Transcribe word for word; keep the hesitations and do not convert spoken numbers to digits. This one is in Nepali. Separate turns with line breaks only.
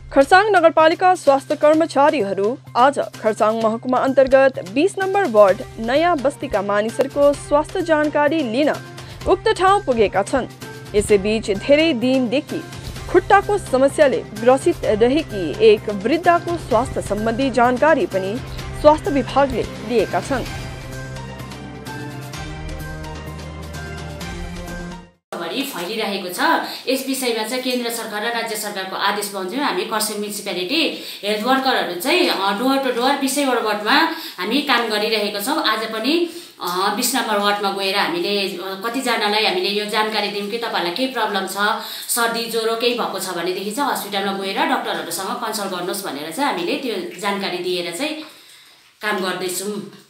खरसाङ नगरपालिका स्वास्थ्य कर्मचारीहरू आज खरसाङ महकुमा अन्तर्गत बीस नम्बर वार्ड नयाँ बस्तीका मानिसहरूको स्वास्थ्य जानकारी लिन उक्त ठाउँ पुगेका छन्। यसैबीच धेरै दिनदेखि खुट्टाको समस्याले ग्रसित रहेकी एक वृद्धाको स्वास्थ्य सम्बन्धी जानकारी पनि स्वास्थ्य विभागले लिएका छन्।
फैलिरहेको छ। यस विषयमा चाहिँ केन्द्र सरकार र राज्य सरकारको आदेश बमोजिम हामी खरसाङ म्युनिसिपालिटी हेल्थ वर्करहरू चाहिँ डोर टु डोर बिसैवटा वार्डमा हामी काम गरिरहेको छौँ। आज पनि बीस नम्बर वार्डमा गएर हामीले कतिजनालाई हामीले यो जानकारी दियौँ कि तपाईँहरूलाई केही प्रब्लम छ, सर्दी ज्वरो केही भएको छ भनेदेखि चाहिँ हस्पिटलमा गएर डक्टरहरूसँग कन्सल्ट गर्नुहोस् भनेर चाहिँ हामीले त्यो जानकारी दिएर चाहिँ काम गर्दैछौँ।